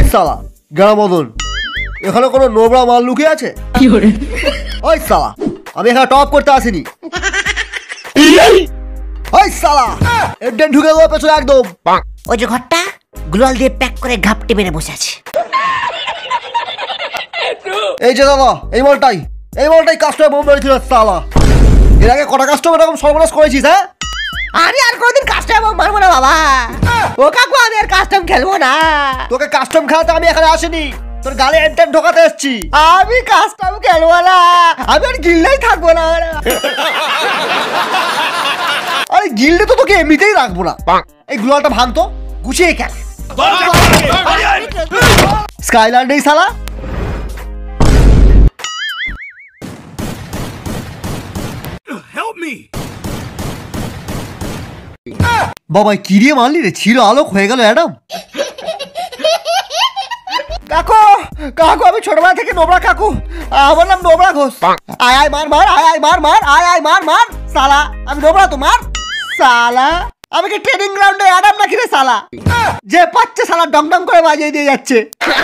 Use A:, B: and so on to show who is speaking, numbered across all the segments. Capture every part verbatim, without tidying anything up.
A: ওই শালা গেরা মদন, এখানে কোনো নোবরা মাল লুকিয়ে আছে? ওই শালা আমি এখানে টপ করতে আসিনি। ওই শালা এডেন ঢুকে দেবো পেছনে একদম।
B: ওই যে ঘরটা গ্লোয়াল দিয়ে প্যাক করে ঘাপটে মেরে বসে আছে।
A: এই যে দাদা এই মালটাই এই মালটাই কাস্টমার বোম মেরেছিল শালা। এর আগে কটা কাস্টমার এরকম সর্বনাশ করেছিস? হ্যাঁ
B: আরে আর কোনদিন কাস্টম মারবো না বাবা। ও কাকু আমি আর কাস্টম খেলবো না।
A: তোকে কাস্টম খেলাতে আমি এখানে আসিনি, তোর গালে এন্টেন ঢোকাতে এসেছি।
B: আমি কাস্টম খেলবো না, আমি আর গিল্ডেই থাকবো না।
A: আরে গিল্ডে তো তোকে এমনিতেই রাখবো না। এই গ্লোয়ালটা ভাঙতো গুছিয়ে খেল। স্কাইল্যান্ড এই শালা বাবা কি দিয়ে মারলি রে? ছিল আলোক হয়ে গেল অ্যাডাম। কাকু কাকু আমি ছোটবেলা থেকে নোবরা কাকু, আমার নাম নোবরা ঘোষ। আয় আয় মার মার আয় আয় মার মার আয় আয় মার মার শালা, আমি নোবরা তো মার শালা। আমি কি ট্রেনিং গ্রাউন্ডে অ্যাডাম নাকি রে শালা? যে পাচ্ছে শালা ডং ডং করে বাজিয়ে দিয়ে যাচ্ছে।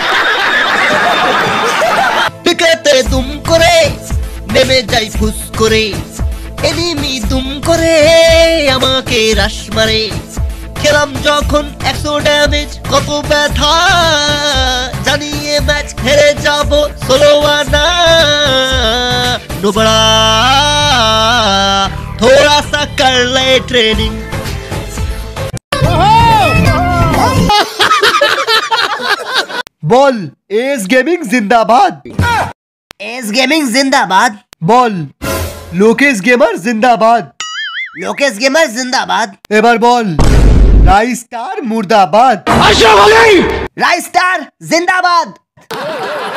C: পিকেতে দুম করে নেমে যাই ফুস করে, এনিমি দুম করে আমাকে রাশ মারে। খেলাম যখন একশো ড্যামেজ কত ব্যথা, জানিয়ে ম্যাচ হেরে যাব ষোলো আনা। নোবড়া থোড়া সা কর লে ট্রেনিং।
A: বল এস গেমিং জিন্দাবাদ।
B: এস গেমিং জিন্দাবাদ।
A: বল লোকেশ গেমার জিন্দাবাদ।
B: লোকেশ গেমার জিন্দাবাদ।
A: এবার বল রাইস স্টার মুর্দাবাদ।
B: রাইস স্টার জিন্দাবাদ।